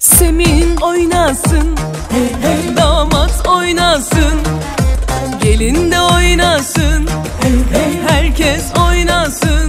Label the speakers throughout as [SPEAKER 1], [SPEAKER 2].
[SPEAKER 1] Semin oynasın, hey hey. Damat oynasın, gelin de oynasın, hey hey. Herkes oynasın.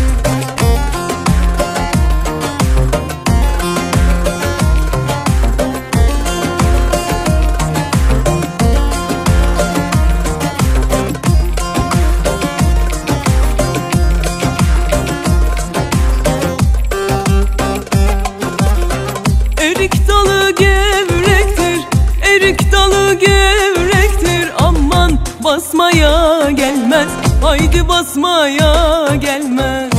[SPEAKER 1] Erik dalı gevrektir, erik dalı gevrektir. Aman basmaya gelmez, haydi basmaya gelmez.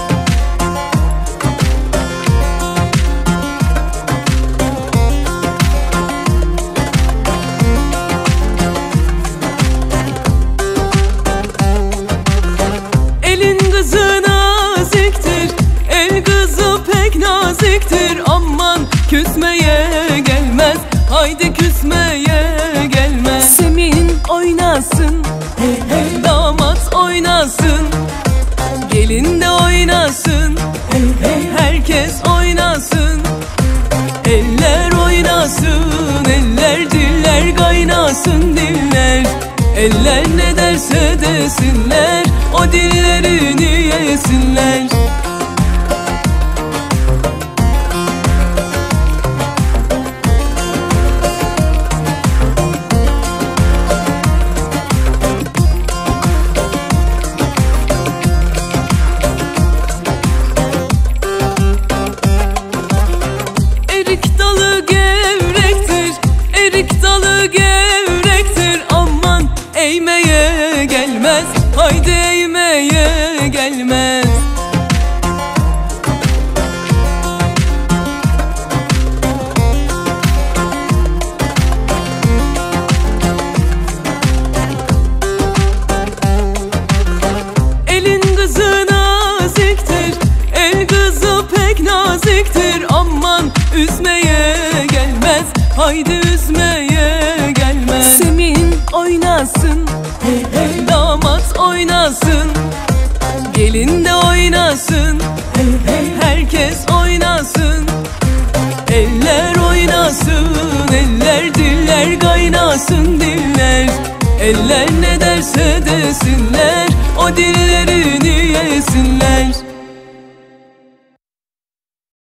[SPEAKER 1] Elin kızı naziktir, el kızı pek naziktir. Aman küsmeye gelmez, haydi küsmeye gelmez. Semin oynasın, hey hey. Damat oynasın, gelin de oynasın, hey hey. Herkes oynasın. Eller oynasın, eller diller kaynasın diller. Eller ne derse desinler, o dillerini yesinler. Erik dalı gevrektir, erik dalı gevrektir. Aman eğmeye gelmez, haydi eğmeye gelmez. Elin kızı naziktir, el kızı pek naziktir. Aman üzmeye gelmez, haydi üzmeye gelmez. Semin oynasın, hey hey. Damat oynasın, gelin de oynasın, hey hey. Herkes oynasın. Eller oynasın, eller diller kaynasın diller. Eller ne derse desinler, o dillerini yesinler.